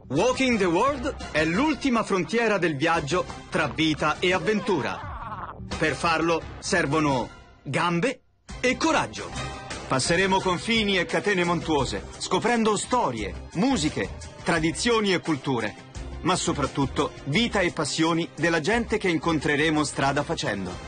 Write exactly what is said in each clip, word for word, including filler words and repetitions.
Walking the World è l'ultima frontiera del viaggio tra vita e avventura. Per farlo servono gambe e coraggio. Passeremo confini e catene montuose, scoprendo storie, musiche, tradizioni e culture, ma soprattutto vita e passioni della gente che incontreremo strada facendo.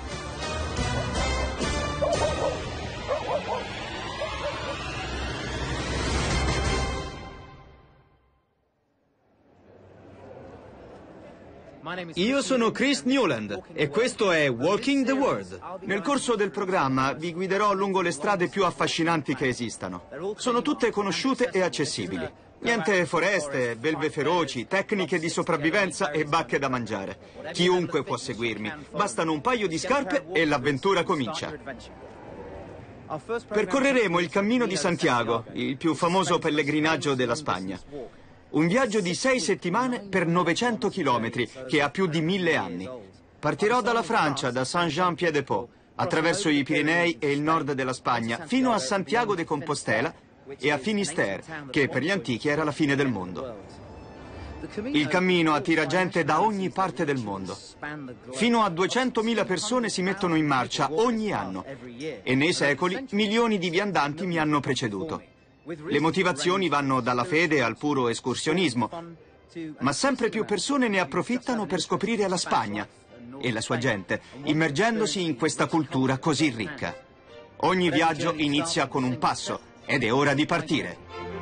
Io sono Chris Newland e questo è Walking the World. Nel corso del programma vi guiderò lungo le strade più affascinanti che esistano. Sono tutte conosciute e accessibili. Niente foreste, belve feroci, tecniche di sopravvivenza e bacche da mangiare. Chiunque può seguirmi. Bastano un paio di scarpe e l'avventura comincia. Percorreremo il Cammino di Santiago, il più famoso pellegrinaggio della Spagna. Un viaggio di sei settimane per novecento chilometri, che ha più di mille anni. Partirò dalla Francia, da Saint-Jean-Pied-de-Port, attraverso i Pirenei e il nord della Spagna, fino a Santiago de Compostela e a Finisterre, che per gli antichi era la fine del mondo. Il cammino attira gente da ogni parte del mondo. Fino a duecentomila persone si mettono in marcia ogni anno e nei secoli milioni di viandanti mi hanno preceduto. Le motivazioni vanno dalla fede al puro escursionismo, ma sempre più persone ne approfittano per scoprire la Spagna e la sua gente, immergendosi in questa cultura così ricca. Ogni viaggio inizia con un passo ed è ora di partire.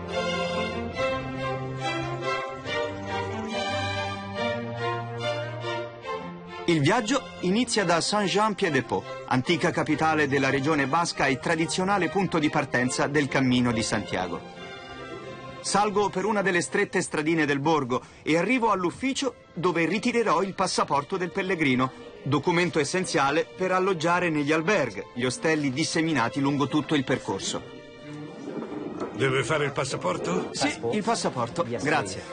Il viaggio inizia da Saint-Jean-Pied-de-Port, antica capitale della regione basca e tradizionale punto di partenza del Cammino di Santiago. Salgo per una delle strette stradine del borgo e arrivo all'ufficio dove ritirerò il passaporto del pellegrino, documento essenziale per alloggiare negli alberghi, gli ostelli disseminati lungo tutto il percorso. Deve fare il passaporto? Sì, il passaporto. Grazie.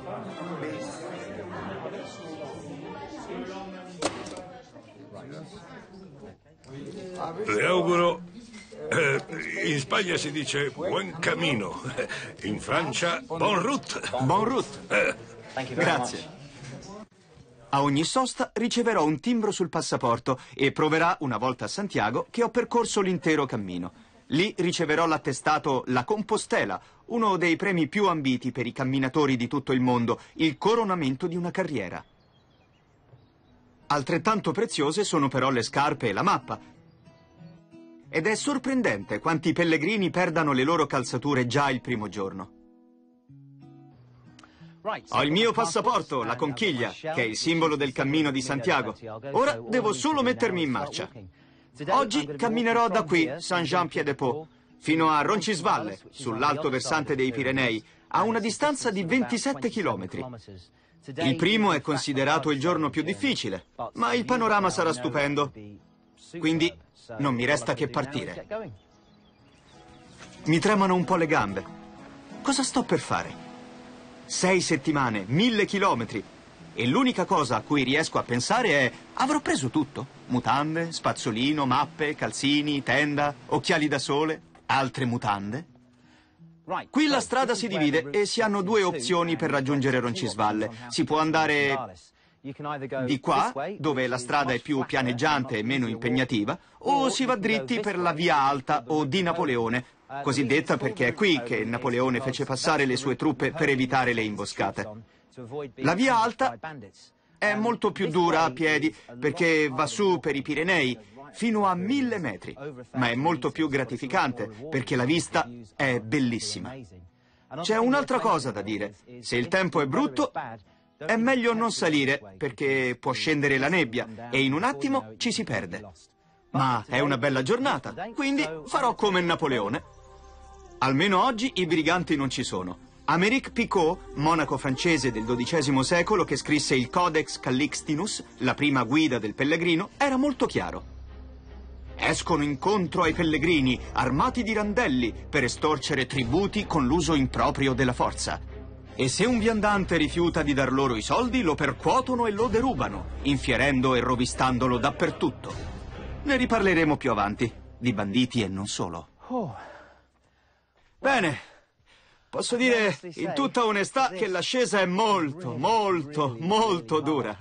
Le auguro... Eh, in Spagna si dice buen camino, in Francia bon route. Bon route. Eh. Grazie. A ogni sosta riceverò un timbro sul passaporto e proverà, una volta a Santiago, che ho percorso l'intero cammino. Lì riceverò l'attestato La Compostela, uno dei premi più ambiti per i camminatori di tutto il mondo, il coronamento di una carriera. Altrettanto preziose sono però le scarpe e la mappa. Ed è sorprendente quanti pellegrini perdano le loro calzature già il primo giorno. Ho il mio passaporto, la conchiglia, che è il simbolo del Cammino di Santiago. Ora devo solo mettermi in marcia. Oggi camminerò da qui, Saint-Jean-Pied-de-Port, fino a Roncisvalle, sull'alto versante dei Pirenei, a una distanza di ventisette chilometri. Il primo è considerato il giorno più difficile, ma il panorama sarà stupendo. Quindi non mi resta che partire. Mi tremano un po' le gambe. Cosa sto per fare? Sei settimane, mille chilometri. E l'unica cosa a cui riesco a pensare è: avrò preso tutto? Mutande, spazzolino, mappe, calzini, tenda, occhiali da sole, altre mutande? Qui la strada si divide e si hanno due opzioni per raggiungere Roncisvalle. Si può andare di qua, dove la strada è più pianeggiante e meno impegnativa, o si va dritti per la Via Alta o di Napoleone, cosiddetta perché è qui che Napoleone fece passare le sue truppe per evitare le imboscate. La Via Alta è molto più dura a piedi perché va su per i Pirenei fino a mille metri, ma è molto più gratificante perché la vista è bellissima. C'è un'altra cosa da dire: se il tempo è brutto, è meglio non salire perché può scendere la nebbia e in un attimo ci si perde. Ma è una bella giornata, quindi farò come Napoleone. Almeno oggi i briganti non ci sono. Aymeric Picot, monaco francese del dodicesimo secolo che scrisse il Codex Calixtinus, la prima guida del pellegrino, era molto chiaro. Escono incontro ai pellegrini, armati di randelli, per estorcere tributi con l'uso improprio della forza. E se un viandante rifiuta di dar loro i soldi, lo percuotono e lo derubano, infierendo e rovistandolo dappertutto. Ne riparleremo più avanti, di banditi e non solo. Bene, Posso dire in tutta onestà che l'ascesa è molto, molto, molto dura.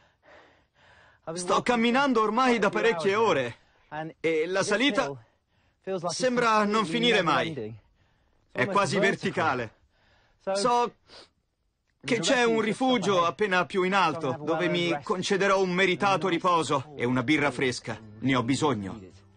Sto camminando ormai da parecchie ore e la salita sembra non finire mai. È quasi verticale. So che c'è un rifugio appena più in alto, dove mi concederò un meritato riposo e una birra fresca. Ne ho bisogno.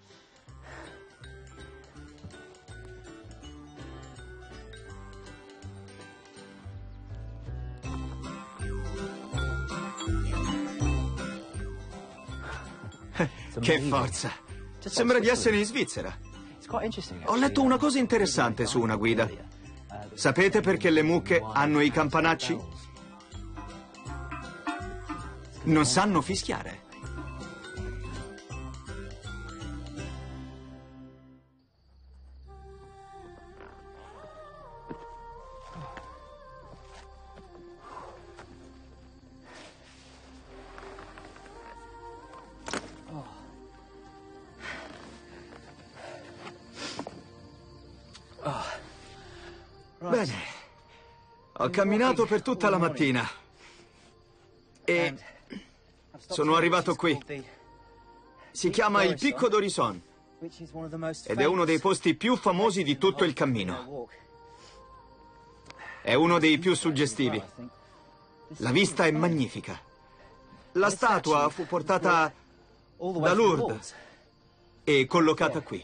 Che forza! Sembra di essere in Svizzera. Ho letto una cosa interessante su una guida. Sapete perché le mucche hanno i campanacci? Non sanno fischiare. Bene, ho camminato per tutta la mattina e sono arrivato qui. Si chiama il Picco d'Orison ed è uno dei posti più famosi di tutto il cammino. È uno dei più suggestivi. La vista è magnifica. La statua fu portata da Lourdes e collocata qui.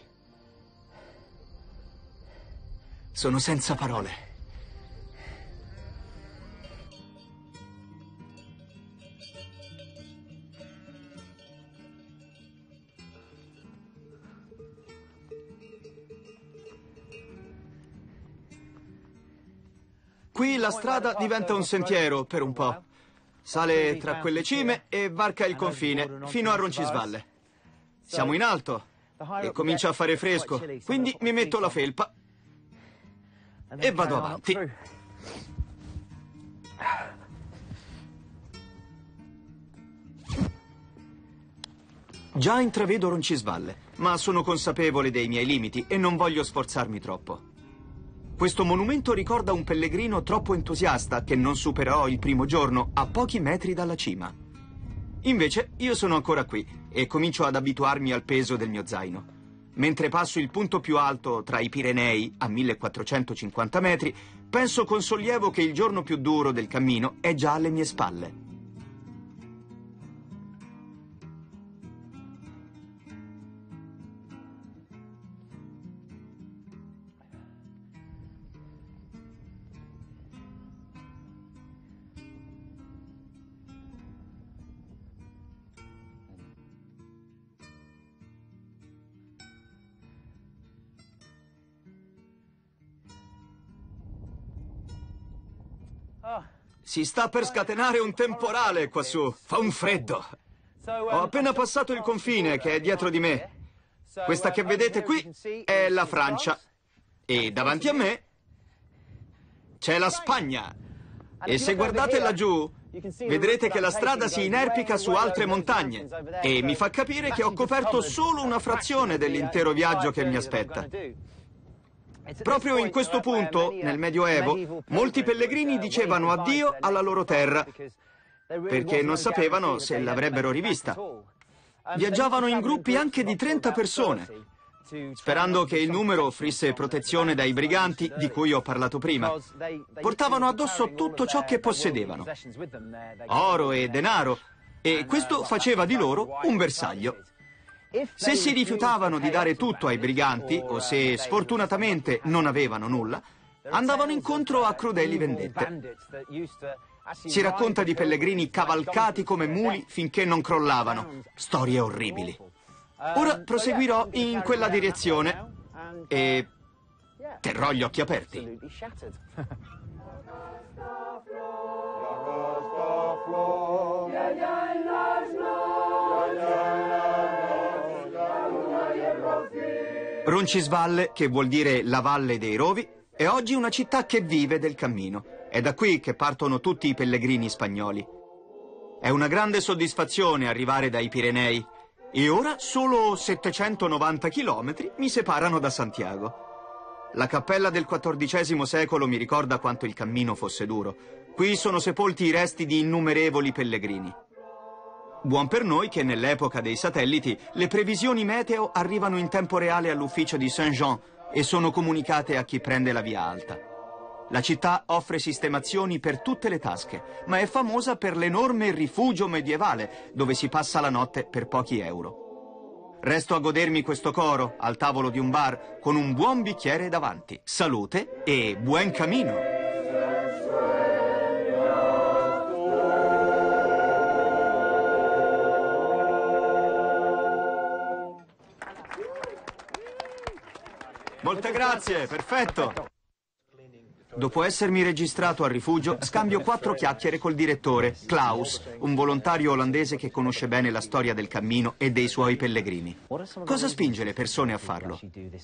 Sono senza parole. Qui la strada diventa un sentiero per un po'. Sale tra quelle cime e varca il confine fino a Roncisvalle. Siamo in alto e comincia a fare fresco, quindi mi metto la felpa e vado avanti. Già intravedo Roncisvalle, ma sono consapevole dei miei limiti e non voglio sforzarmi troppo. Questo monumento ricorda un pellegrino troppo entusiasta che non superò il primo giorno a pochi metri dalla cima. Invece io sono ancora qui e comincio ad abituarmi al peso del mio zaino. Mentre passo il punto più alto tra i Pirenei, a millequattrocentocinquanta metri, penso con sollievo che il giorno più duro del cammino è già alle mie spalle. Si sta per scatenare un temporale quassù. Fa un freddo. Ho appena passato il confine che è dietro di me. Questa che vedete qui è la Francia. E davanti a me c'è la Spagna. E se guardate laggiù, vedrete che la strada si inerpica su altre montagne. E mi fa capire che ho coperto solo una frazione dell'intero viaggio che mi aspetta. Proprio in questo punto, nel Medioevo, molti pellegrini dicevano addio alla loro terra, perché non sapevano se l'avrebbero rivista. Viaggiavano in gruppi anche di trenta persone, sperando che il numero offrisse protezione dai briganti di cui ho parlato prima. Portavano addosso tutto ciò che possedevano, oro e denaro, e questo faceva di loro un bersaglio. Se si rifiutavano di dare tutto ai briganti, o se sfortunatamente non avevano nulla, andavano incontro a crudeli vendette. Si racconta di pellegrini cavalcati come muli finché non crollavano. Storie orribili. Ora proseguirò in quella direzione e terrò gli occhi aperti. Roncisvalle, che vuol dire la Valle dei Rovi, è oggi una città che vive del cammino. È da qui che partono tutti i pellegrini spagnoli. È una grande soddisfazione arrivare dai Pirenei e ora solo settecentonovanta chilometri mi separano da Santiago. La cappella del quattordicesimo secolo mi ricorda quanto il cammino fosse duro. Qui sono sepolti i resti di innumerevoli pellegrini. Buon per noi che nell'epoca dei satelliti le previsioni meteo arrivano in tempo reale all'ufficio di Saint-Jean e sono comunicate a chi prende la via alta. La città offre sistemazioni per tutte le tasche, ma è famosa per l'enorme rifugio medievale, dove si passa la notte per pochi euro. Resto a godermi questo coro al tavolo di un bar con un buon bicchiere davanti. Salute e buon cammino! Molte grazie, perfetto! Dopo essermi registrato al rifugio, scambio quattro chiacchiere col direttore, Klaus, un volontario olandese che conosce bene la storia del cammino e dei suoi pellegrini. Cosa spinge le persone a farlo?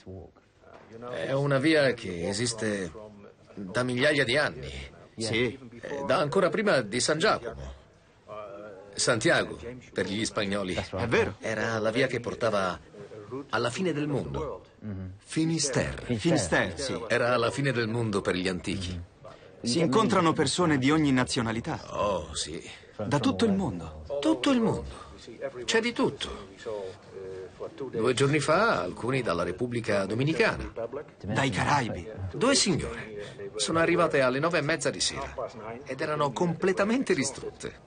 È una via che esiste da migliaia di anni. Sì. Da ancora prima di San Giacomo. Santiago, per gli spagnoli. È vero. Era la via che portava alla fine del mondo. Finisterre. Finisterre, sì. Era la fine del mondo per gli antichi. Si incontrano persone di ogni nazionalità. Oh, sì. Da tutto il mondo. Tutto il mondo. C'è di tutto. Due giorni fa, alcuni dalla Repubblica Dominicana. Dai Caraibi. Due signore. Sono arrivate alle nove e mezza di sera ed erano completamente distrutte.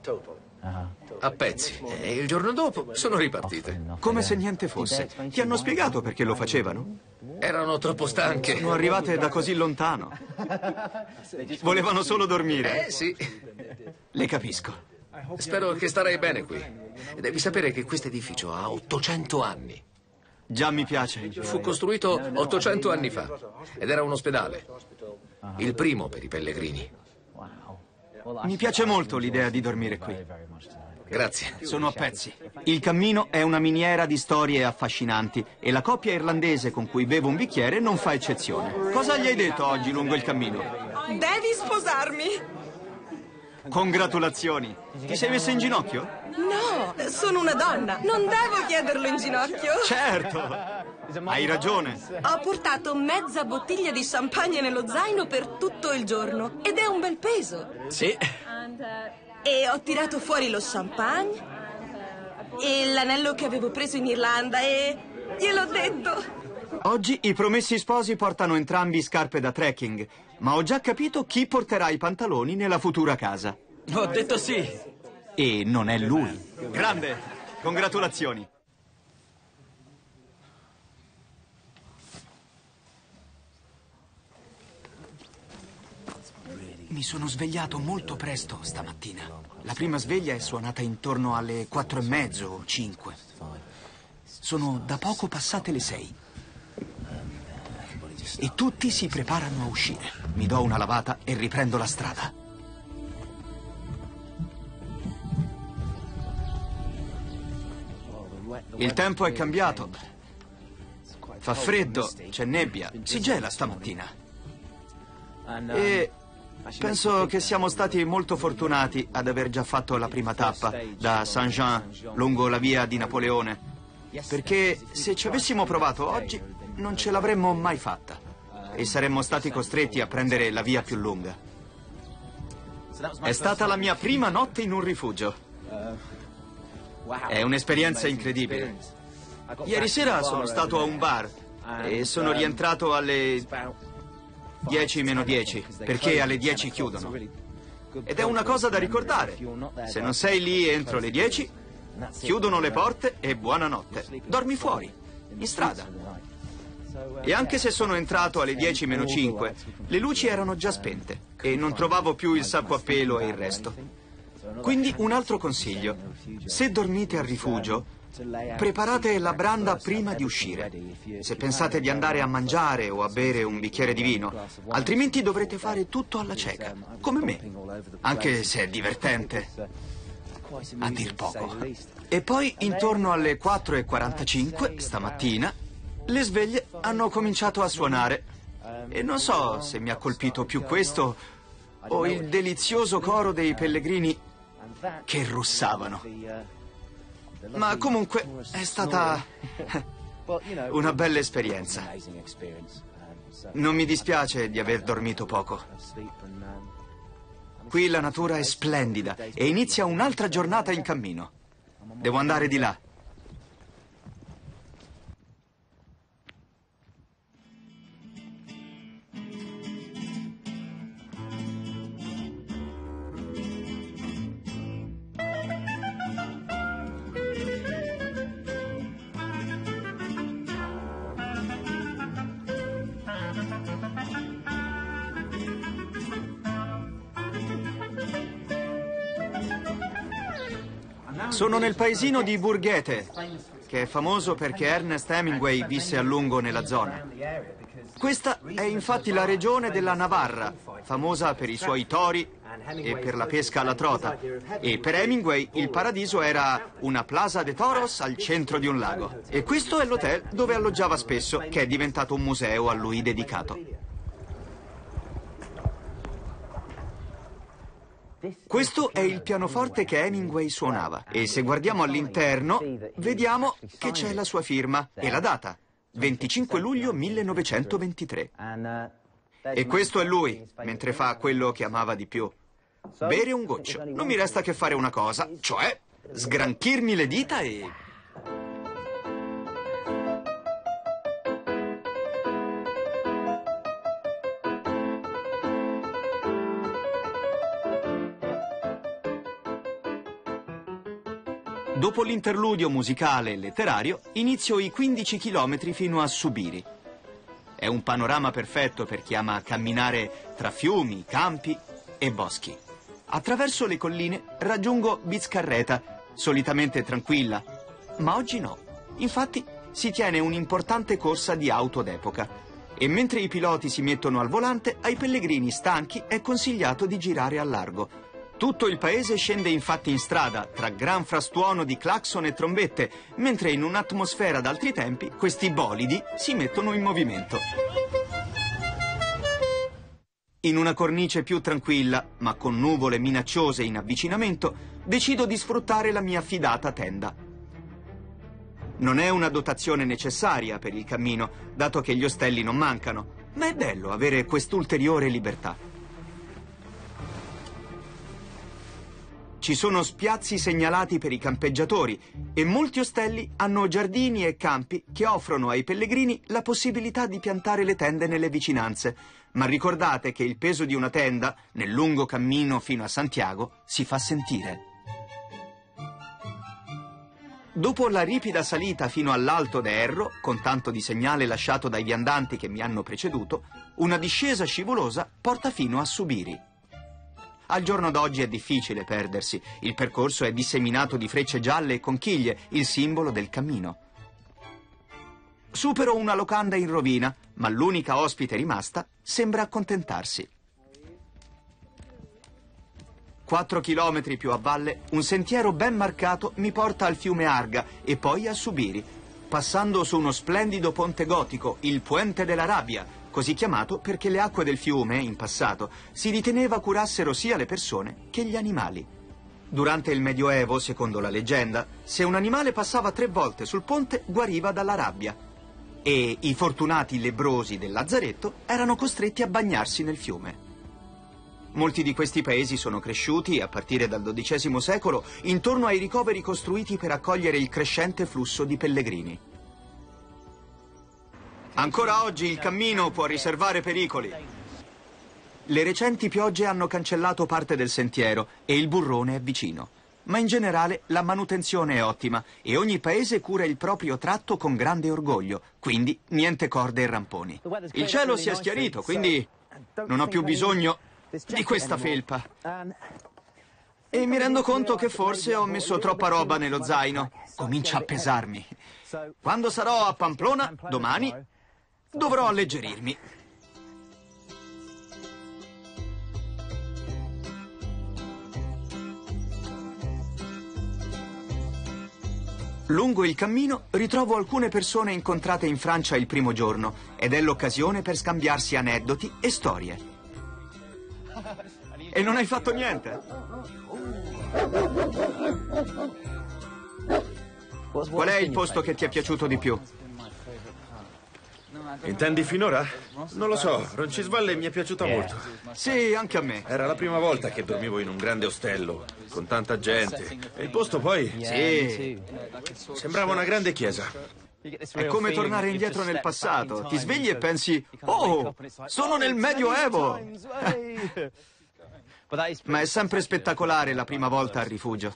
A pezzi. E il giorno dopo sono ripartite. Come se niente fosse. Ti hanno spiegato perché lo facevano? Erano troppo stanche. Sono arrivate da così lontano. Volevano solo dormire. Eh, sì. Le capisco. Spero che starei bene qui. Devi sapere che questo edificio ha ottocento anni. Già mi piace. Fu costruito ottocento anni fa ed era un ospedale. Il primo per i pellegrini. Mi piace molto l'idea di dormire qui. Grazie. Sono a pezzi. Il cammino è una miniera di storie affascinanti e la coppia irlandese con cui bevo un bicchiere non fa eccezione. Cosa gli hai detto oggi lungo il cammino? Devi sposarmi! Congratulazioni. Ti sei messa in ginocchio? No, sono una donna. Non devo chiederlo in ginocchio. Certo. Hai ragione. Ho portato mezza bottiglia di champagne nello zaino per tutto il giorno ed è un bel peso. Sì. E ho tirato fuori lo champagne e l'anello che avevo preso in Irlanda e gliel'ho detto. Oggi i promessi sposi portano entrambi scarpe da trekking, ma ho già capito chi porterà i pantaloni nella futura casa. Ho detto sì. E non è lui. Grande. Congratulazioni. Mi sono svegliato molto presto stamattina. La prima sveglia è suonata intorno alle quattro e mezzo o cinque. Sono da poco passate le sei. E tutti si preparano a uscire. Mi do una lavata e riprendo la strada. Il tempo è cambiato. Fa freddo, c'è nebbia, si gela stamattina. E penso che siamo stati molto fortunati ad aver già fatto la prima tappa da Saint-Jean lungo la via di Napoleone, perché se ci avessimo provato oggi non ce l'avremmo mai fatta e saremmo stati costretti a prendere la via più lunga. È stata la mia prima notte in un rifugio. È un'esperienza incredibile. Ieri sera sono stato a un bar e sono rientrato alle dieci meno dieci, perché alle dieci chiudono. Ed è una cosa da ricordare. Se non sei lì entro le dieci, chiudono le porte e buonanotte. Dormi fuori, in strada. E anche se sono entrato alle dieci meno cinque, le luci erano già spente e non trovavo più il sacco a pelo e il resto. Quindi un altro consiglio: se dormite al rifugio, preparate la branda prima di uscire. Se pensate di andare a mangiare o a bere un bicchiere di vino, altrimenti dovrete fare tutto alla cieca, come me, anche se è divertente, a dir poco. E poi intorno alle quattro e quarantacinque stamattina le sveglie hanno cominciato a suonare e non so se mi ha colpito più questo o il delizioso coro dei pellegrini che russavano. Ma comunque è stata una bella esperienza. Non mi dispiace di aver dormito poco. Qui la natura è splendida e inizia un'altra giornata in cammino. Devo andare di là. Sono nel paesino di Burghete, che è famoso perché Ernest Hemingway visse a lungo nella zona. Questa è infatti la regione della Navarra, famosa per i suoi tori e per la pesca alla trota. E per Hemingway il paradiso era una plaza de toros al centro di un lago. E questo è l'hotel dove alloggiava spesso, che è diventato un museo a lui dedicato. Questo è il pianoforte che Hemingway suonava e se guardiamo all'interno vediamo che c'è la sua firma e la data, venticinque luglio millenovecentoventitré. E questo è lui, mentre fa quello che amava di più, bere un goccio. Non mi resta che fare una cosa, cioè sgranchirmi le dita e... Dopo l'interludio musicale e letterario, inizio i quindici chilometri fino a Subiri. È un panorama perfetto per chi ama camminare tra fiumi, campi e boschi. Attraverso le colline raggiungo Bizcarreta, solitamente tranquilla, ma oggi no. Infatti si tiene un'importante corsa di auto d'epoca e mentre i piloti si mettono al volante, ai pellegrini stanchi è consigliato di girare a largo. Tutto il paese scende infatti in strada, tra gran frastuono di clacson e trombette, mentre in un'atmosfera d'altri tempi questi bolidi si mettono in movimento. In una cornice più tranquilla, ma con nuvole minacciose in avvicinamento, decido di sfruttare la mia fidata tenda. Non è una dotazione necessaria per il cammino, dato che gli ostelli non mancano, ma è bello avere quest'ulteriore libertà. Ci sono spiazzi segnalati per i campeggiatori e molti ostelli hanno giardini e campi che offrono ai pellegrini la possibilità di piantare le tende nelle vicinanze. Ma ricordate che il peso di una tenda, nel lungo cammino fino a Santiago, si fa sentire. Dopo la ripida salita fino all'Alto de Erro, con tanto di segnale lasciato dai viandanti che mi hanno preceduto, una discesa scivolosa porta fino a Subiri. Al giorno d'oggi è difficile perdersi. Il percorso è disseminato di frecce gialle e conchiglie, il simbolo del cammino. Supero una locanda in rovina, ma l'unica ospite rimasta sembra accontentarsi. Quattro chilometri più a valle, un sentiero ben marcato mi porta al fiume Arga e poi a Subiri, passando su uno splendido ponte gotico, il Puente della Rabbia, così chiamato perché le acque del fiume, in passato, si riteneva curassero sia le persone che gli animali. Durante il Medioevo, secondo la leggenda, se un animale passava tre volte sul ponte, guariva dalla rabbia. E i fortunati lebbrosi del lazzaretto erano costretti a bagnarsi nel fiume. Molti di questi paesi sono cresciuti, a partire dal dodicesimo secolo, intorno ai ricoveri costruiti per accogliere il crescente flusso di pellegrini. Ancora oggi il cammino può riservare pericoli. Le recenti piogge hanno cancellato parte del sentiero e il burrone è vicino. Ma in generale la manutenzione è ottima e ogni paese cura il proprio tratto con grande orgoglio, quindi niente corde e ramponi. Il cielo si è schiarito, quindi non ho più bisogno di questa felpa. E mi rendo conto che forse ho messo troppa roba nello zaino. Comincia a pesarmi. Quando sarò a Pamplona, domani, dovrò alleggerirmi. Lungo il cammino ritrovo alcune persone incontrate in Francia il primo giorno ed è l'occasione per scambiarsi aneddoti e storie. E non hai fatto niente? Qual è il posto che ti è piaciuto di più? Intendi finora? Non lo so, Roncisvalle mi è piaciuta molto. Sì, anche a me. Era la prima volta che dormivo in un grande ostello, con tanta gente. E il posto poi... Sì. Sembrava una grande chiesa. È come tornare indietro nel passato. Ti svegli e pensi, oh, sono nel Medioevo! Ma è sempre spettacolare la prima volta al rifugio.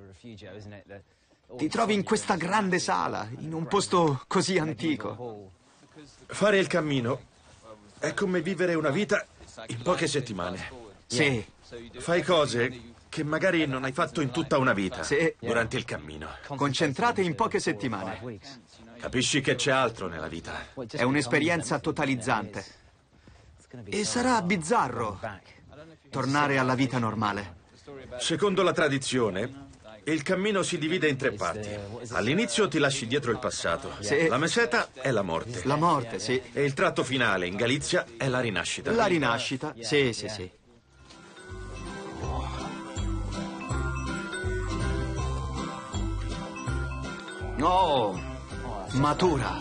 Ti trovi in questa grande sala, in un posto così antico. Fare il cammino è come vivere una vita in poche settimane. Sì. Fai cose che magari non hai fatto in tutta una vita, sì, durante il cammino. Concentrate in poche settimane. Capisci che c'è altro nella vita. È un'esperienza totalizzante. E sarà bizzarro tornare alla vita normale. Secondo la tradizione, il cammino si divide in tre parti. All'inizio ti lasci dietro il passato. Sì. La meseta è la morte. La morte, sì. E il tratto finale in Galizia è la rinascita. La rinascita, sì, sì, sì. Oh, matura.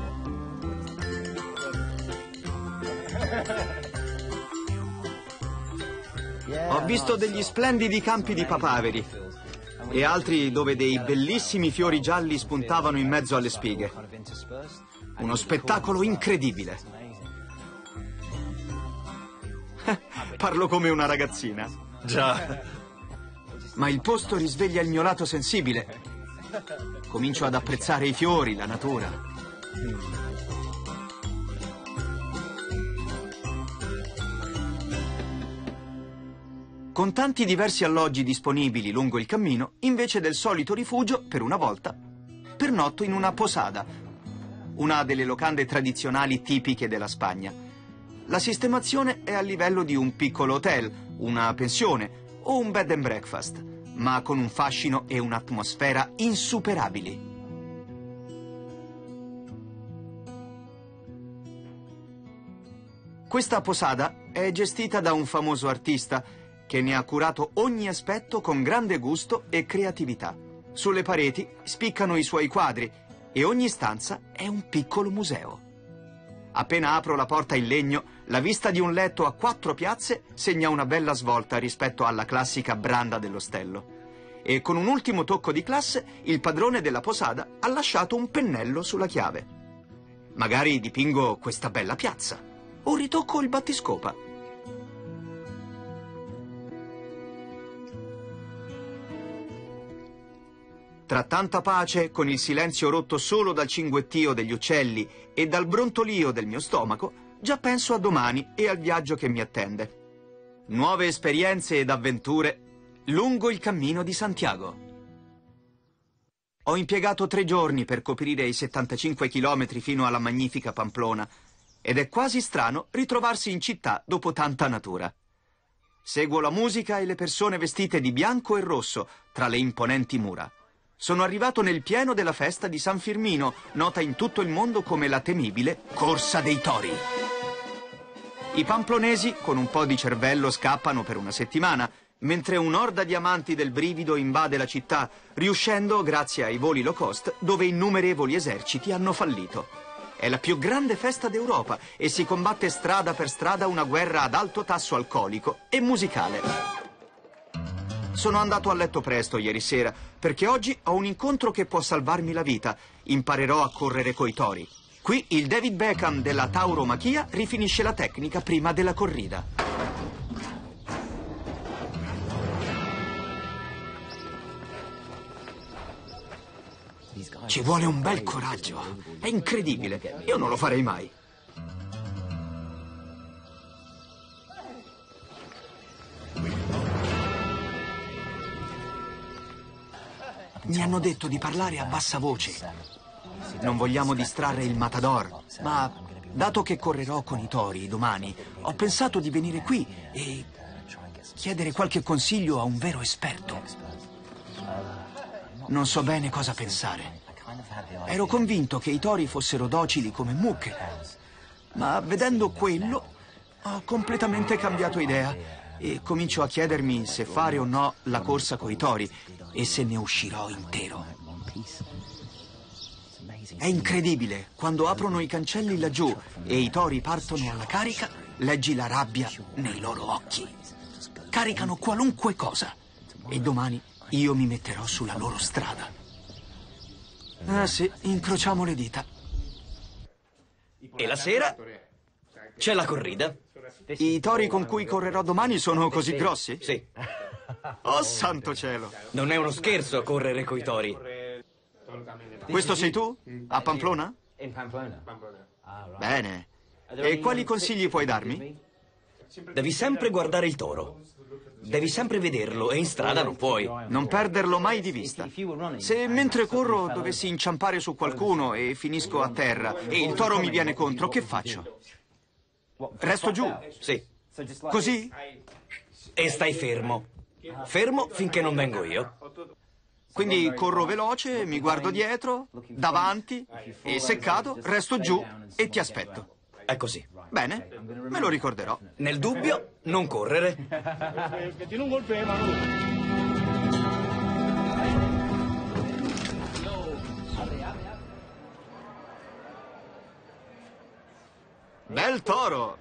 Ho visto degli splendidi campi di papaveri e altri dove dei bellissimi fiori gialli spuntavano in mezzo alle spighe. Uno spettacolo incredibile. Parlo come una ragazzina. Già. Ma il posto risveglia il mio lato sensibile. Comincio ad apprezzare i fiori, la natura. Con tanti diversi alloggi disponibili lungo il cammino, invece del solito rifugio, per una volta, pernotto in una posada, una delle locande tradizionali tipiche della Spagna. La sistemazione è a livello di un piccolo hotel, una pensione o un bed and breakfast, ma con un fascino e un'atmosfera insuperabili. Questa posada è gestita da un famoso artista che ne ha curato ogni aspetto con grande gusto e creatività. Sulle pareti spiccano i suoi quadri e ogni stanza è un piccolo museo. Appena apro la porta in legno, la vista di un letto a quattro piazze segna una bella svolta rispetto alla classica branda dell'ostello. E con un ultimo tocco di classe, il padrone della posada ha lasciato un pennello sulla chiave. Magari dipingo questa bella piazza o ritocco il battiscopa. Tra tanta pace, con il silenzio rotto solo dal cinguettio degli uccelli e dal brontolio del mio stomaco, già penso a domani e al viaggio che mi attende. Nuove esperienze ed avventure lungo il cammino di Santiago. Ho impiegato tre giorni per coprire i settantacinque chilometri fino alla magnifica Pamplona ed è quasi strano ritrovarsi in città dopo tanta natura. Seguo la musica e le persone vestite di bianco e rosso tra le imponenti mura. Sono arrivato nel pieno della festa di San Firmino, nota in tutto il mondo come la temibile Corsa dei Tori. I pamplonesi, con un po' di cervello, scappano per una settimana, mentre un'orda di amanti del brivido invade la città, riuscendo grazie ai voli low cost dove innumerevoli eserciti hanno fallito. È la più grande festa d'Europa e si combatte strada per strada una guerra ad alto tasso alcolico e musicale. Sono andato a letto presto ieri sera, perché oggi ho un incontro che può salvarmi la vita. Imparerò a correre coi tori. Qui il David Beckham della tauromachia rifinisce la tecnica prima della corrida. Ci vuole un bel coraggio. È incredibile. Io non lo farei mai. Mi hanno detto di parlare a bassa voce. Non vogliamo distrarre il matador, ma dato che correrò con i tori domani, ho pensato di venire qui e chiedere qualche consiglio a un vero esperto. Non so bene cosa pensare. Ero convinto che i tori fossero docili come mucche, ma vedendo quello ho completamente cambiato idea e comincio a chiedermi se fare o no la corsa coi tori e se ne uscirò intero. È incredibile. Quando aprono i cancelli laggiù e i tori partono alla carica, leggi la rabbia nei loro occhi. Caricano qualunque cosa. E domani io mi metterò sulla loro strada. Ah sì, incrociamo le dita. E la sera c'è la corrida. I tori con cui correrò domani sono così grossi? Sì. Oh, santo cielo. Non è uno scherzo correre coi tori. Questo sei tu? A Pamplona? Bene. E quali consigli puoi darmi? Devi sempre guardare il toro. Devi sempre vederlo e in strada non puoi. Non perderlo mai di vista. Se mentre corro dovessi inciampare su qualcuno e finisco a terra e il toro mi viene contro, che faccio? Resto giù? Sì. Così? E stai fermo. Fermo finché non vengo io. Quindi corro veloce, mi guardo dietro, davanti e se cado resto giù e ti aspetto. È così. Bene, me lo ricorderò. Nel dubbio, non correre. Bel toro!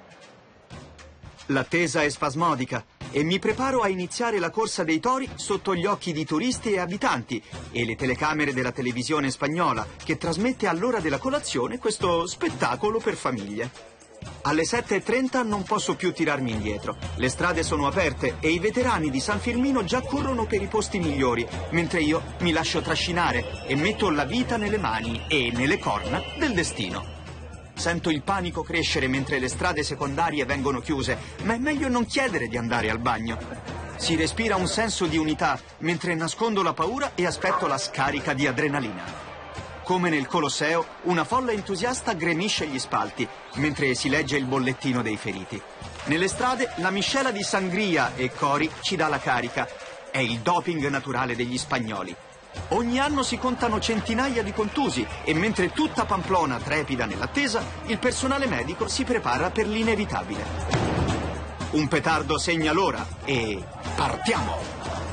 L'attesa è spasmodica e mi preparo a iniziare la corsa dei tori sotto gli occhi di turisti e abitanti e le telecamere della televisione spagnola che trasmette all'ora della colazione questo spettacolo per famiglie. Alle sette e trenta non posso più tirarmi indietro. Le strade sono aperte e i veterani di San Firmino già corrono per i posti migliori, mentre io mi lascio trascinare e metto la vita nelle mani e nelle corna del destino. Sento il panico crescere mentre le strade secondarie vengono chiuse, ma è meglio non chiedere di andare al bagno. Si respira un senso di unità mentre nascondo la paura e aspetto la scarica di adrenalina. Come nel Colosseo, una folla entusiasta gremisce gli spalti, mentre si legge il bollettino dei feriti. Nelle strade, la miscela di sangria e cori ci dà la carica. È il doping naturale degli spagnoli. Ogni anno si contano centinaia di contusi e mentre tutta Pamplona trepida nell'attesa, il personale medico si prepara per l'inevitabile. Un petardo segna l'ora e partiamo!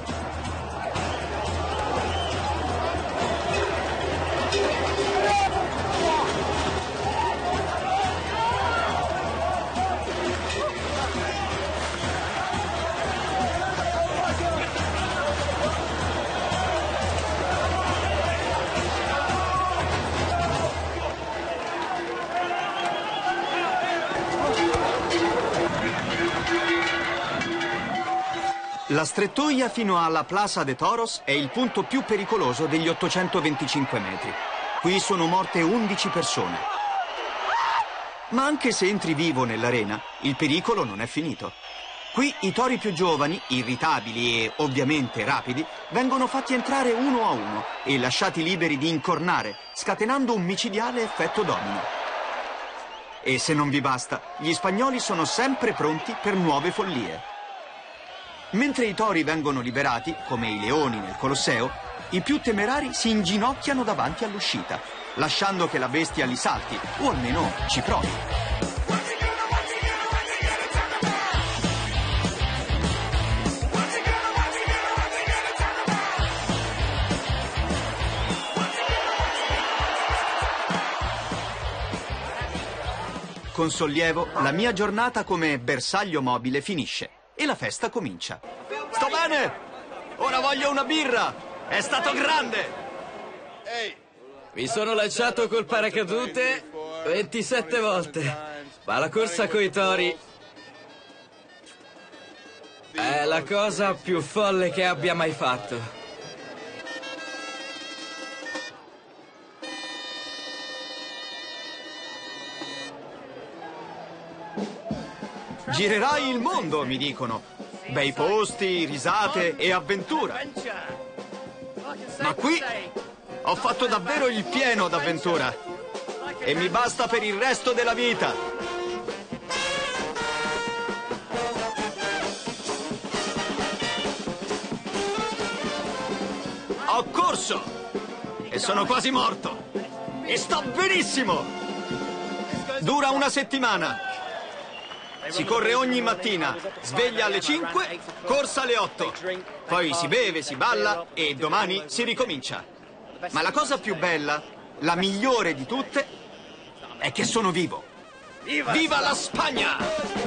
La strettoia fino alla Plaza de Toros è il punto più pericoloso degli ottocentoventicinque metri. Qui sono morte undici persone. Ma anche se entri vivo nell'arena, il pericolo non è finito. Qui i tori più giovani, irritabili e ovviamente rapidi, vengono fatti entrare uno a uno e lasciati liberi di incornare, scatenando un micidiale effetto domino. E se non vi basta, gli spagnoli sono sempre pronti per nuove follie. Mentre i tori vengono liberati, come i leoni nel Colosseo, i più temerari si inginocchiano davanti all'uscita, lasciando che la bestia li salti, o almeno ci provi. Con sollievo, la mia giornata come bersaglio mobile finisce. E la festa comincia. Sto bene! Ora voglio una birra! È stato grande! Mi sono lanciato col paracadute ventisette volte, ma la corsa coi tori è la cosa più folle che abbia mai fatto. Girerai il mondo, mi dicono. Bei posti, risate e avventura. Ma qui ho fatto davvero il pieno d'avventura. E mi basta per il resto della vita. Ho corso! E sono quasi morto. E sto benissimo! Dura una settimana. Si corre ogni mattina, sveglia alle cinque, corsa alle otto. Poi si beve, si balla e domani si ricomincia. Ma la cosa più bella la migliore di tutte è che sono vivo. Viva la Spagna!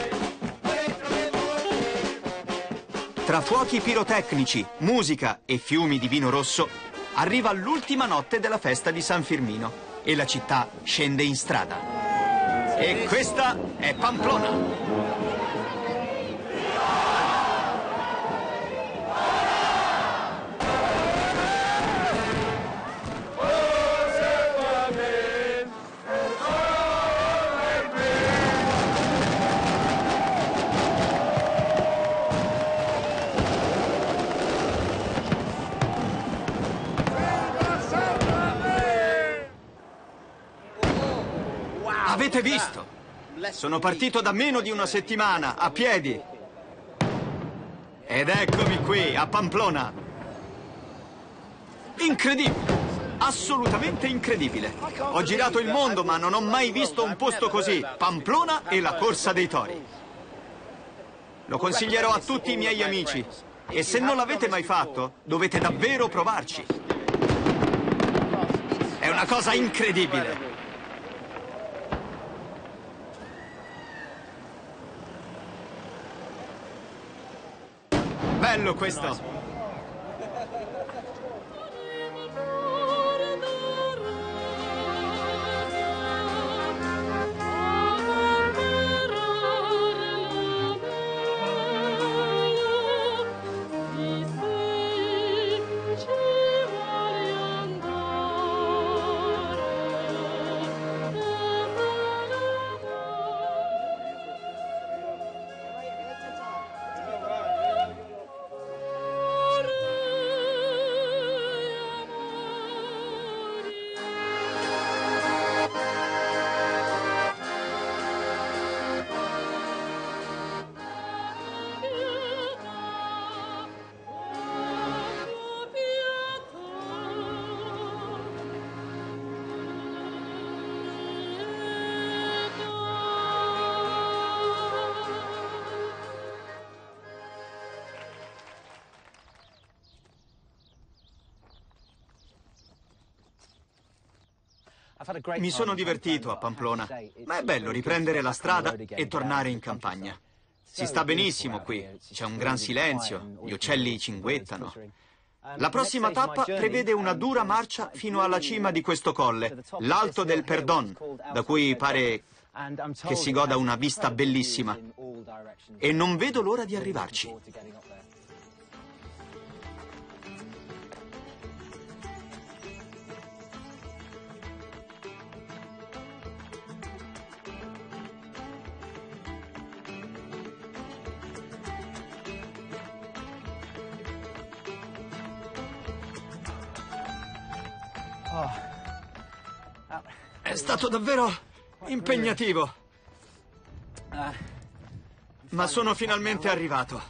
Tra fuochi pirotecnici, musica e fiumi di vino rosso, arriva l'ultima notte della festa di San Firmino e la città scende in strada. E questa è Pamplona. Avete visto? Sono partito da meno di una settimana, a piedi. Ed eccomi qui, a Pamplona. Incredibile, assolutamente incredibile. Ho girato il mondo, ma non ho mai visto un posto così. Pamplona e la corsa dei tori. Lo consiglierò a tutti i miei amici. E se non l'avete mai fatto, dovete davvero provarci. È una cosa incredibile. Bello questo! Mi sono divertito a Pamplona, ma è bello riprendere la strada e tornare in campagna. Si sta benissimo qui, c'è un gran silenzio, gli uccelli cinguettano. La prossima tappa prevede una dura marcia fino alla cima di questo colle, l'Alto del Perdón, da cui pare che si goda una vista bellissima. E non vedo l'ora di arrivarci. È stato davvero impegnativo. Ma sono finalmente arrivato.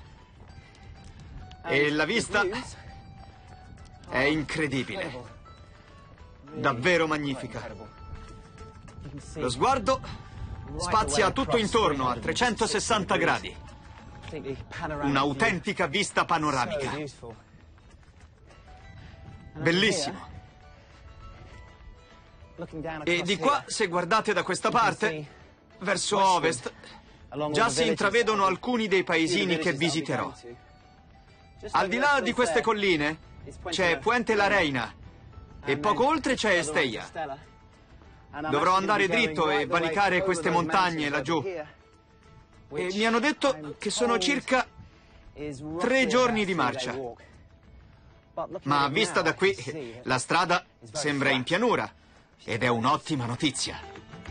E la vista è incredibile. Davvero magnifica. Lo sguardo spazia tutto intorno a trecentosessanta gradi. Un'autentica vista panoramica. Bellissimo. E di qua, se guardate da questa parte, verso ovest, già si intravedono alcuni dei paesini che visiterò. Al di là di queste colline c'è Puente la Reina e poco oltre c'è Estella. Dovrò andare dritto e valicare queste montagne laggiù. E mi hanno detto che sono circa tre giorni di marcia. Ma vista da qui, la strada sembra in pianura. Ed è un'ottima notizia.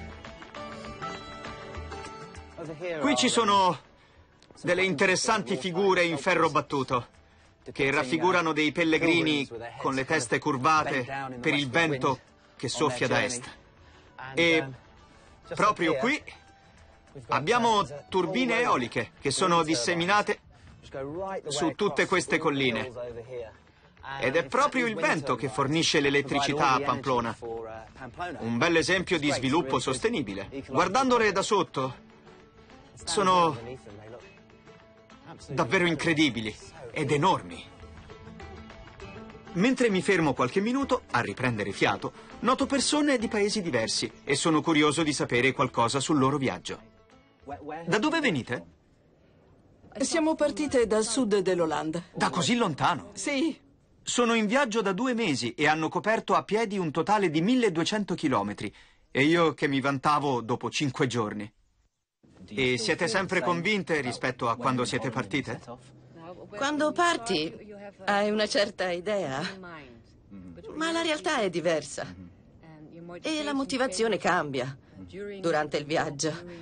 Qui ci sono delle interessanti figure in ferro battuto che raffigurano dei pellegrini con le teste curvate per il vento che soffia da est. E proprio qui abbiamo turbine eoliche che sono disseminate su tutte queste colline. Ed è proprio il vento che fornisce l'elettricità a Pamplona. Un bel esempio di sviluppo sostenibile. Guardandole da sotto, sono davvero incredibili ed enormi. Mentre mi fermo qualche minuto a riprendere fiato, noto persone di paesi diversi e sono curioso di sapere qualcosa sul loro viaggio. Da dove venite? Siamo partite dal sud dell'Olanda. Da così lontano? Sì. Sono in viaggio da due mesi e hanno coperto a piedi un totale di milleduecento chilometri. E io che mi vantavo dopo cinque giorni. E siete sempre convinte rispetto a quando siete partite? Quando parti hai una certa idea, ma la realtà è diversa. E la motivazione cambia durante il viaggio.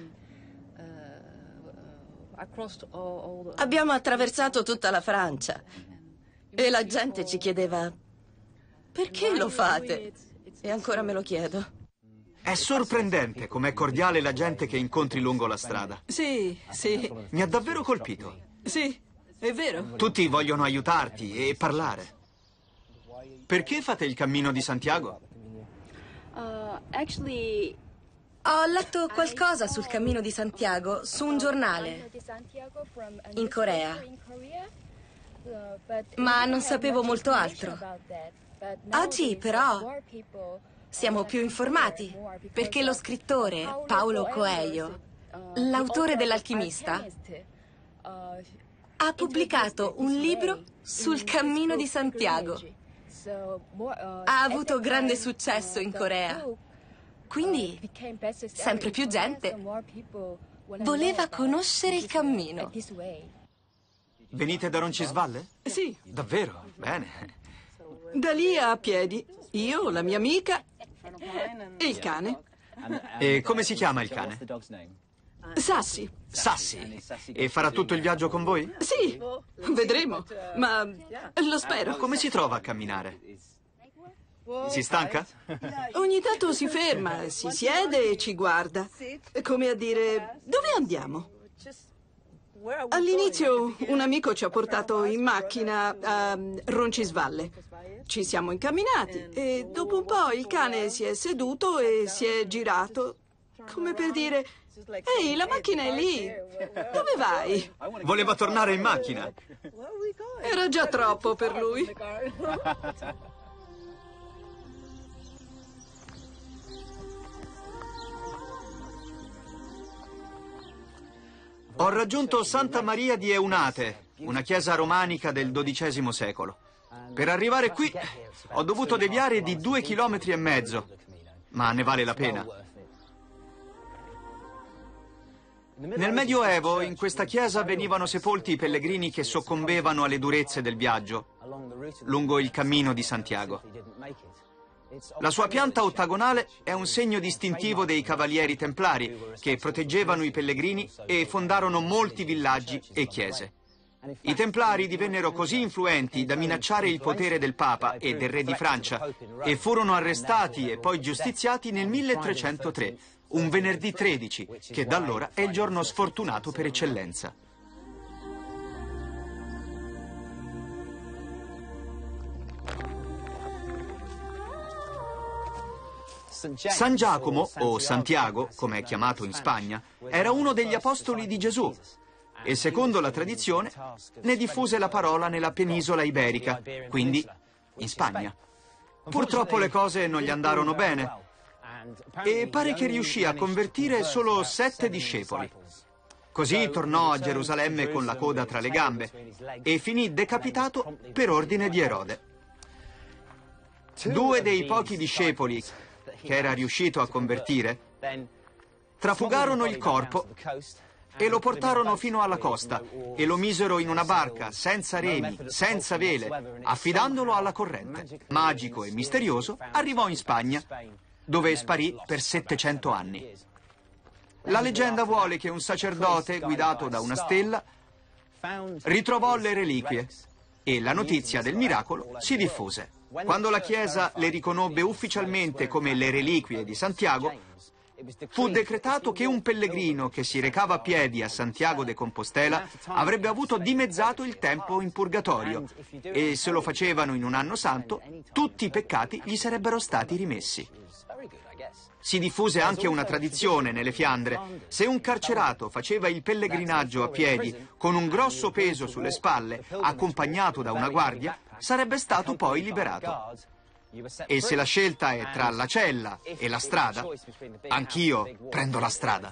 Abbiamo attraversato tutta la Francia e la gente ci chiedeva: perché lo fate? E ancora me lo chiedo. È sorprendente com'è cordiale la gente che incontri lungo la strada. Sì, sì. Mi ha davvero colpito. Sì, è vero. Tutti vogliono aiutarti e parlare. Perché fate il Cammino di Santiago? Ho letto qualcosa sul Cammino di Santiago su un giornale in Corea, ma non sapevo molto altro. Oggi però siamo più informati perché lo scrittore Paulo Coelho, l'autore dell'Alchimista, ha pubblicato un libro sul Cammino di Santiago. Ha avuto grande successo in Corea. Quindi sempre più gente voleva conoscere il cammino. Venite da Roncisvalle? Sì. Davvero? Bene. Da lì a piedi, io, la mia amica e il cane. E come si chiama il cane? Sassi. Sassi. E farà tutto il viaggio con voi? Sì, vedremo, ma lo spero. Come si trova a camminare? Si stanca? Ogni tanto si ferma, si siede e ci guarda, come a dire: dove andiamo? All'inizio un amico ci ha portato in macchina a Roncisvalle. Ci siamo incamminati e dopo un po' il cane si è seduto e si è girato, come per dire: ehi, la macchina è lì, dove vai? Voleva tornare in macchina. Era già troppo per lui. Ho raggiunto Santa Maria di Eunate, una chiesa romanica del dodicesimo secolo. Per arrivare qui ho dovuto deviare di due chilometri e mezzo, ma ne vale la pena. Nel Medioevo in questa chiesa venivano sepolti i pellegrini che soccombevano alle durezze del viaggio lungo il Cammino di Santiago. La sua pianta ottagonale è un segno distintivo dei cavalieri templari che proteggevano i pellegrini e fondarono molti villaggi e chiese. I templari divennero così influenti da minacciare il potere del Papa e del Re di Francia e furono arrestati e poi giustiziati nel milletrecentotre, un venerdì tredici, che da allora è il giorno sfortunato per eccellenza. San Giacomo, o Santiago, come è chiamato in Spagna, era uno degli apostoli di Gesù e, secondo la tradizione, ne diffuse la parola nella penisola iberica, quindi in Spagna. Purtroppo le cose non gli andarono bene e pare che riuscì a convertire solo sette discepoli. Così tornò a Gerusalemme con la coda tra le gambe e finì decapitato per ordine di Erode. Due dei pochi discepoli che era riuscito a convertire, trafugarono il corpo e lo portarono fino alla costa e lo misero in una barca senza remi, senza vele, affidandolo alla corrente. Magico e misterioso, arrivò in Spagna, dove sparì per settecento anni. La leggenda vuole che un sacerdote, guidato da una stella, ritrovò le reliquie e la notizia del miracolo si diffuse. Quando la Chiesa le riconobbe ufficialmente come le reliquie di Santiago, Fu decretato che un pellegrino che si recava a piedi a Santiago de Compostela avrebbe avuto dimezzato il tempo in purgatorio e se lo facevano in un anno santo, tutti i peccati gli sarebbero stati rimessi. Si diffuse anche una tradizione nelle Fiandre. Se un carcerato faceva il pellegrinaggio a piedi con un grosso peso sulle spalle, accompagnato da una guardia, sarebbe stato poi liberato. E se la scelta è tra la cella e la strada, anch'io prendo la strada.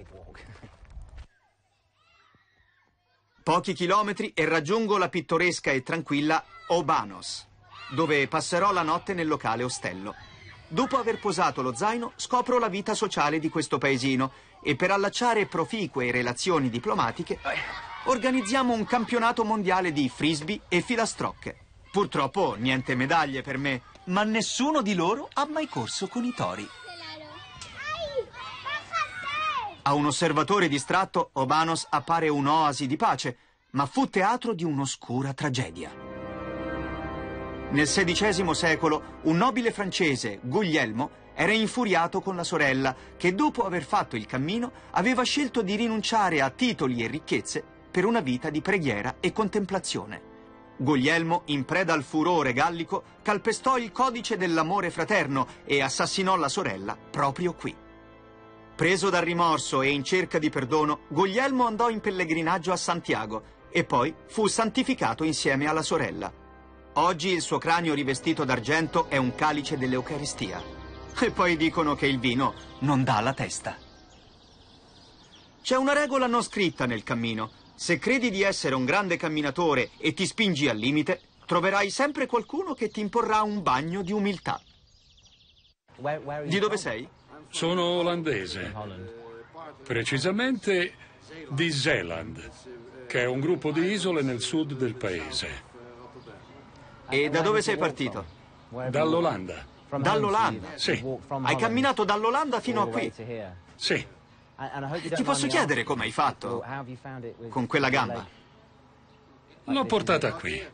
Pochi chilometri e raggiungo la pittoresca e tranquilla Obanos, dove passerò la notte nel locale ostello. Dopo aver posato lo zaino, scopro la vita sociale di questo paesino e per allacciare proficue relazioni diplomatiche organizziamo un campionato mondiale di frisbee e filastrocche. Purtroppo niente medaglie per me, ma nessuno di loro ha mai corso con i tori. A un osservatore distratto, Obanos appare un'oasi di pace, ma fu teatro di un'oscura tragedia. Nel sedicesimo secolo, un nobile francese, Guglielmo, era infuriato con la sorella che, dopo aver fatto il cammino, aveva scelto di rinunciare a titoli e ricchezze per una vita di preghiera e contemplazione. Guglielmo, in preda al furore gallico, calpestò il codice dell'amore fraterno e assassinò la sorella proprio qui. Preso dal rimorso e in cerca di perdono, Guglielmo andò in pellegrinaggio a Santiago e poi fu santificato insieme alla sorella. Oggi il suo cranio rivestito d'argento è un calice dell'Eucaristia. E poi dicono che il vino non dà la testa. C'è una regola non scritta nel cammino. Se credi di essere un grande camminatore e ti spingi al limite, troverai sempre qualcuno che ti imporrà un bagno di umiltà. Di dove sei? Sono olandese. Precisamente di Zeeland, che è un gruppo di isole nel sud del paese. E da dove sei partito? Dall'Olanda. Dall'Olanda? Sì. Hai camminato dall'Olanda fino a qui? Sì. Ti posso chiedere come hai fatto con quella gamba? L'ho portata qui.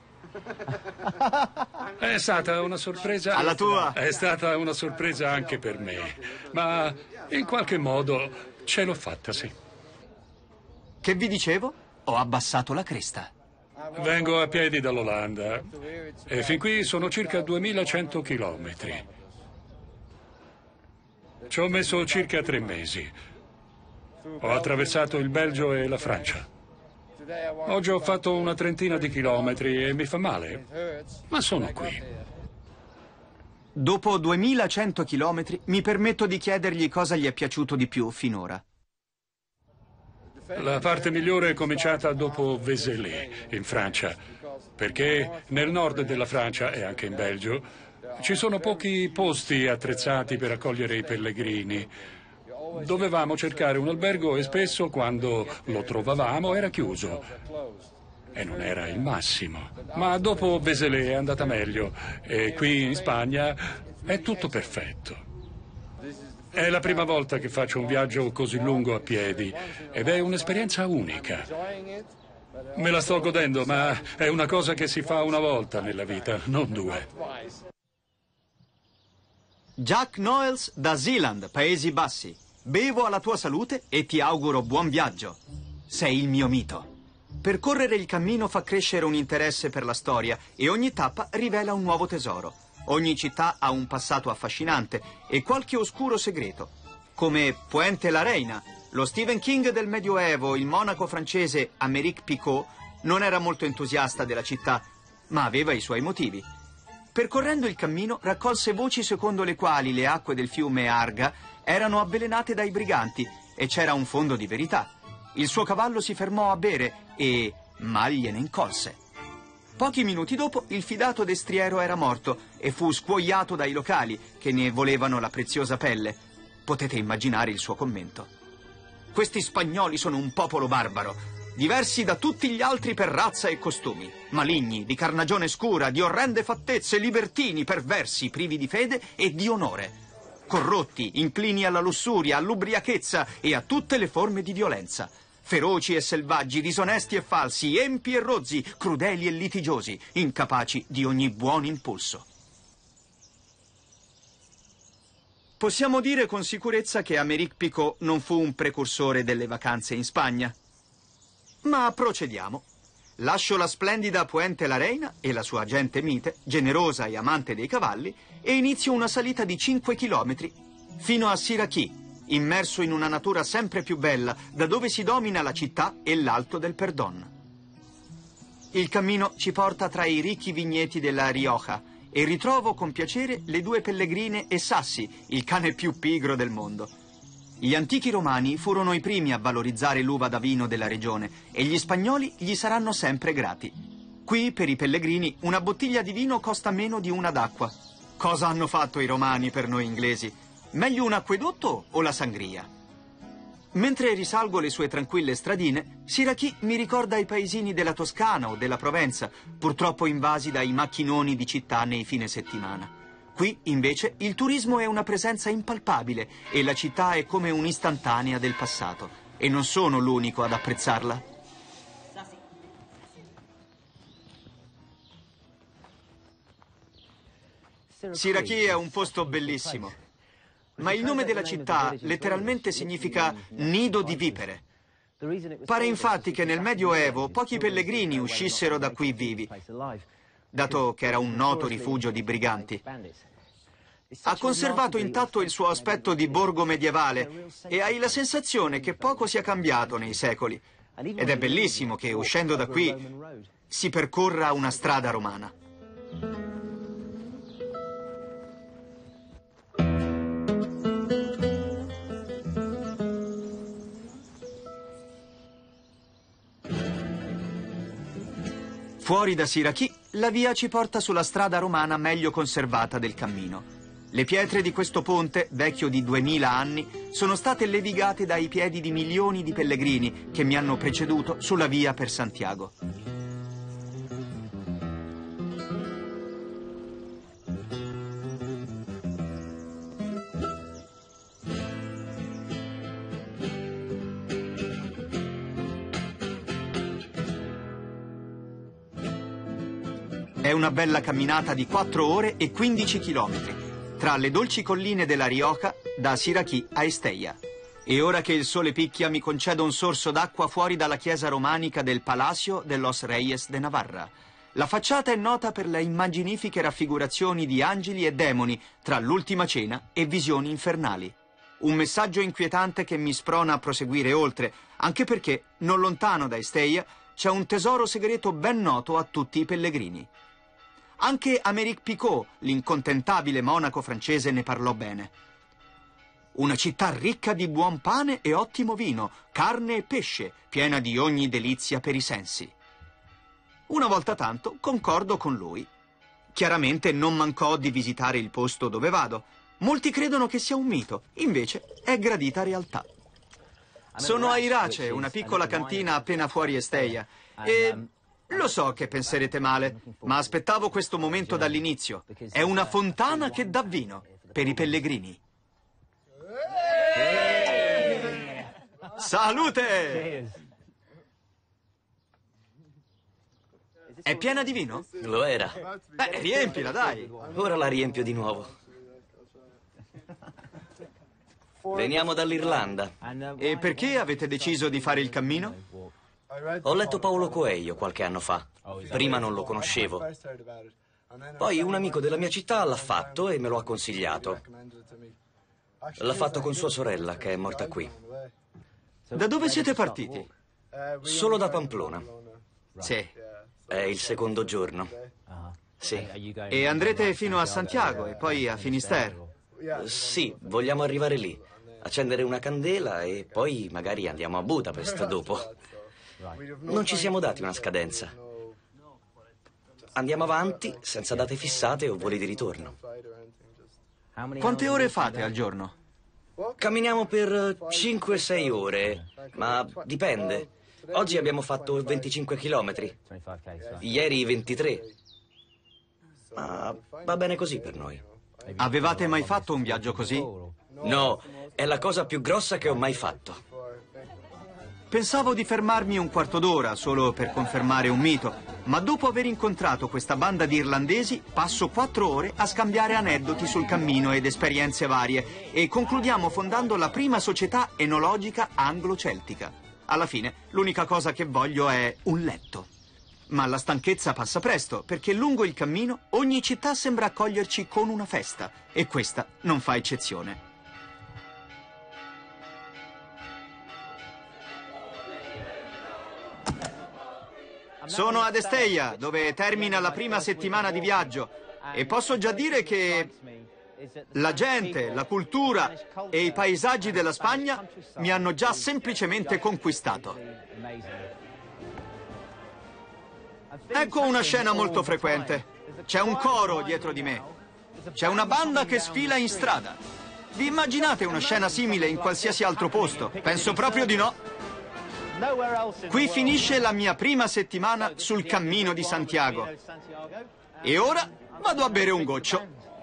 È stata una sorpresa. Alla tua? È stata una sorpresa anche per me. Ma in qualche modo ce l'ho fatta, sì. Che vi dicevo? Ho abbassato la cresta. Vengo a piedi dall'Olanda e fin qui sono circa duemilacento chilometri. Ci ho messo circa tre mesi. Ho attraversato il Belgio e la Francia. Oggi ho fatto una trentina di chilometri e mi fa male, ma sono qui. Dopo duemilacento chilometri mi permetto di chiedergli cosa gli è piaciuto di più finora. La parte migliore è cominciata dopo Vézelay, in Francia, perché nel nord della Francia e anche in Belgio ci sono pochi posti attrezzati per accogliere i pellegrini. Dovevamo cercare un albergo e spesso, quando lo trovavamo, era chiuso. E non era il massimo. Ma dopo Vézelay è andata meglio e qui in Spagna è tutto perfetto. È la prima volta che faccio un viaggio così lungo a piedi ed è un'esperienza unica. Me la sto godendo, ma è una cosa che si fa una volta nella vita, non due. Jack Noels da Zeeland, Paesi Bassi. Bevo alla tua salute e ti auguro buon viaggio. Sei il mio mito. Percorrere il cammino fa crescere un interesse per la storia e ogni tappa rivela un nuovo tesoro. Ogni città ha un passato affascinante e qualche oscuro segreto, come Puente la Reina. Lo Stephen King del Medioevo, il monaco francese Aymeric Picot, non era molto entusiasta della città, ma aveva i suoi motivi. Percorrendo il cammino raccolse voci secondo le quali le acque del fiume Arga erano avvelenate dai briganti e c'era un fondo di verità. Il suo cavallo si fermò a bere e mal gliene incolse. Pochi minuti dopo il fidato destriero era morto e fu scuoiato dai locali che ne volevano la preziosa pelle. Potete immaginare il suo commento. Questi spagnoli sono un popolo barbaro, diversi da tutti gli altri per razza e costumi, maligni, di carnagione scura, di orrende fattezze, libertini, perversi, privi di fede e di onore, corrotti, inclini alla lussuria, all'ubriachezza e a tutte le forme di violenza. Feroci e selvaggi, disonesti e falsi, empi e rozzi, crudeli e litigiosi, incapaci di ogni buon impulso. Possiamo dire con sicurezza che Aymeric Picot non fu un precursore delle vacanze in Spagna. Ma procediamo. Lascio la splendida Puente la Reina e la sua gente mite, generosa e amante dei cavalli, e inizio una salita di cinque chilometri fino a Sirachi, immerso in una natura sempre più bella, da dove si domina la città e l'alto del Perdón. Il cammino ci porta tra i ricchi vigneti della Rioja e ritrovo con piacere le due pellegrine e Sassi, il cane più pigro del mondo. Gli antichi romani furono i primi a valorizzare l'uva da vino della regione e gli spagnoli gli saranno sempre grati. Qui, per i pellegrini, una bottiglia di vino costa meno di una d'acqua. Cosa hanno fatto i romani per noi inglesi? Meglio un acquedotto o la sangria? Mentre risalgo le sue tranquille stradine, Sirachi mi ricorda i paesini della Toscana o della Provenza, purtroppo invasi dai macchinoni di città nei fine settimana. Qui, invece, il turismo è una presenza impalpabile e la città è come un'istantanea del passato. E non sono l'unico ad apprezzarla. Sirachi è un posto bellissimo, ma il nome della città letteralmente significa nido di vipere. Pare infatti che nel Medioevo pochi pellegrini uscissero da qui vivi, dato che era un noto rifugio di briganti. Ha conservato intatto il suo aspetto di borgo medievale e hai la sensazione che poco sia cambiato nei secoli. Ed è bellissimo che, uscendo da qui, si percorra una strada romana. Fuori da Sirachi, la via ci porta sulla strada romana meglio conservata del cammino. Le pietre di questo ponte, vecchio di duemila anni, sono state levigate dai piedi di milioni di pellegrini che mi hanno preceduto sulla via per Santiago. È una bella camminata di quattro ore e quindici chilometri, tra le dolci colline della Rioja, da Sirachi a Estella. E ora che il sole picchia mi concedo un sorso d'acqua fuori dalla chiesa romanica del Palacio de los Reyes de Navarra. La facciata è nota per le immaginifiche raffigurazioni di angeli e demoni tra l'Ultima Cena e visioni infernali. Un messaggio inquietante che mi sprona a proseguire oltre, anche perché, non lontano da Estella, c'è un tesoro segreto ben noto a tutti i pellegrini. Anche Aymeric Picot, l'incontentabile monaco francese, ne parlò bene. Una città ricca di buon pane e ottimo vino, carne e pesce, piena di ogni delizia per i sensi. Una volta tanto concordo con lui. Chiaramente non mancò di visitare il posto dove vado. Molti credono che sia un mito, invece è gradita realtà. Sono a Irace, una piccola cantina appena fuori Estella, e lo so che penserete male, ma aspettavo questo momento dall'inizio. È una fontana che dà vino per i pellegrini. Salute! È piena di vino? Lo era. Beh, riempila, dai. Ora la riempio di nuovo. Veniamo dall'Irlanda. E perché avete deciso di fare il cammino? Ho letto Paulo Coelho qualche anno fa. Prima non lo conoscevo. Poi un amico della mia città l'ha fatto e me lo ha consigliato. L'ha fatto con sua sorella, che è morta qui. Da dove siete partiti? Solo da Pamplona. Sì. È il secondo giorno. Sì. E andrete fino a Santiago e poi a Finisterre? Sì, vogliamo arrivare lì, accendere una candela e poi magari andiamo a Budapest dopo. Non ci siamo dati una scadenza. Andiamo avanti senza date fissate o voli di ritorno. Quante ore fate al giorno? Camminiamo per cinque sei ore, ma dipende. Oggi abbiamo fatto venticinque chilometri, ieri ventitré. Ma va bene così per noi. Avevate mai fatto un viaggio così? No, è la cosa più grossa che ho mai fatto. Pensavo di fermarmi un quarto d'ora solo per confermare un mito, Ma dopo aver incontrato questa banda di irlandesi, passo quattro ore a scambiare aneddoti sul cammino ed esperienze varie e concludiamo fondando la prima società enologica anglo-celtica. Alla fine, l'unica cosa che voglio è un letto. Ma la stanchezza passa presto, perché lungo il cammino ogni città sembra accoglierci con una festa, e questa non fa eccezione. Sono ad Estella, dove termina la prima settimana di viaggio, e posso già dire che la gente, la cultura e i paesaggi della Spagna mi hanno già semplicemente conquistato. Ecco una scena molto frequente. C'è un coro dietro di me. C'è una banda che sfila in strada. Vi immaginate una scena simile in qualsiasi altro posto? Penso proprio di no. Qui finisce la mia prima settimana sul Cammino di Santiago. E ora vado a bere un goccio.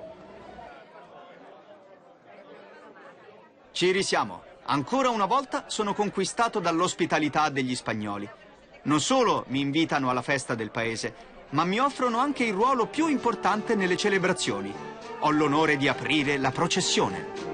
Ci risiamo. Ancora una volta sono conquistato dall'ospitalità degli spagnoli. Non solo mi invitano alla festa del paese, ma mi offrono anche il ruolo più importante nelle celebrazioni. Ho l'onore di aprire la processione.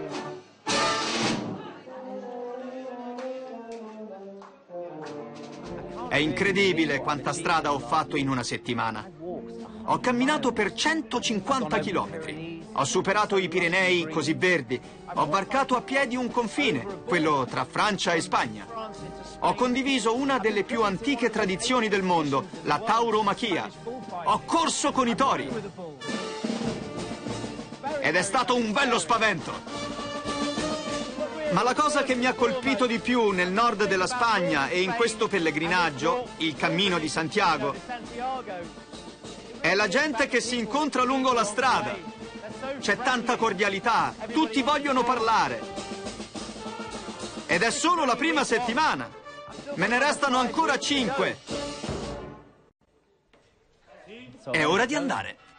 È incredibile quanta strada ho fatto in una settimana. Ho camminato per centocinquanta chilometri. Ho superato i Pirenei così verdi. Ho varcato a piedi un confine, quello tra Francia e Spagna. Ho condiviso una delle più antiche tradizioni del mondo, la tauromachia. Ho corso con i tori. Ed è stato un bello spavento. Ma la cosa che mi ha colpito di più nel nord della Spagna e in questo pellegrinaggio, il Cammino di Santiago, è la gente che si incontra lungo la strada. C'è tanta cordialità, tutti vogliono parlare. Ed è solo la prima settimana. Me ne restano ancora cinque. È ora di andare.